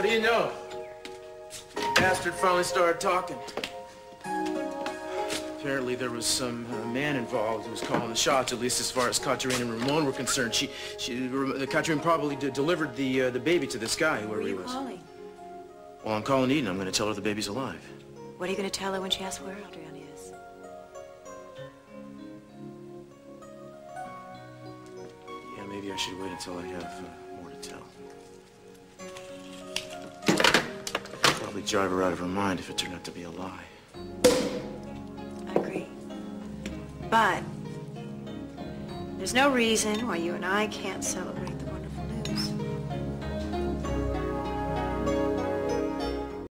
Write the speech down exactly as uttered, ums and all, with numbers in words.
What do you know? Bastard finally started talking. Apparently there was some uh, man involved who was calling the shots, at least as far as Katerina and Ramon were concerned. She, she, uh, Katerina probably de delivered the uh, the baby to this guy, whoever he was. Who are you calling? Well, I'm calling Eden. I'm going to tell her the baby's alive. What are you going to tell her when she asks where Adrian is? Yeah, maybe I should wait until I have uh, more to tell. Probably drive her out of her mind if it turned out to be a lie. I agree. But there's no reason why you and I can't celebrate